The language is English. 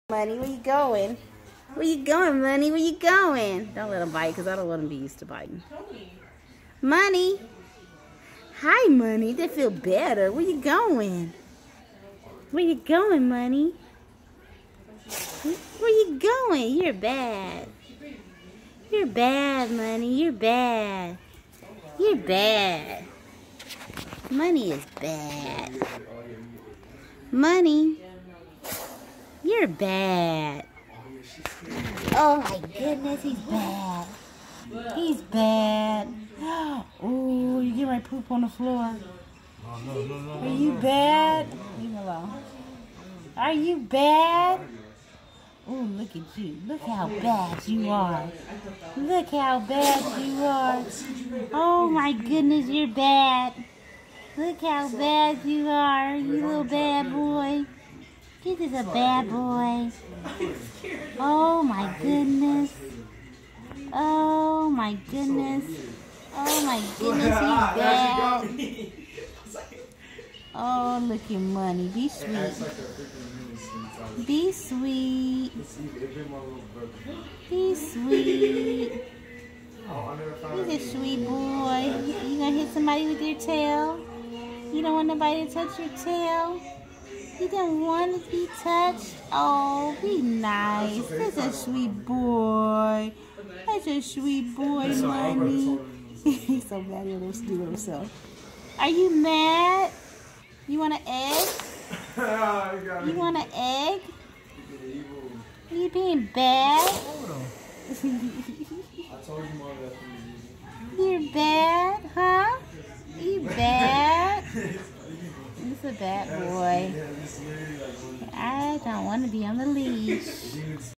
Money, where you going? Where you going, Money? Where you going? Don't let him bite, because I don't want him to be used to biting. Money. Hi, Money. They feel better. Where you going? Where you going, Money? Where you going? You're bad. You're bad, Money. You're bad. You're bad. Money is bad. Money. You're bad. Oh my goodness, he's bad. He's bad. Oh, you get my poop on the floor. Are you bad? Leave me alone. Are you bad? Oh, look at you. Look how bad you are. Look how bad you are. Oh my goodness, you're bad. Look how bad you are, you little bad boy. This is a bad boy. Oh my goodness. Oh my goodness. Oh my goodness, he's bad. Oh, look at Money. Be sweet. Be sweet. Be sweet. He's a sweet boy. You gonna hit somebody with your tail? You don't want nobody to touch your tail? You don't want to be touched? Oh, be nice. That's a sweet boy. That's a sweet boy, Money. He's so mad he'll do it himself. Are you mad? You want an egg? You want an egg? Are you being bad? You're bad, huh? You bad? He's a bad boy. I don't want to be on the leash.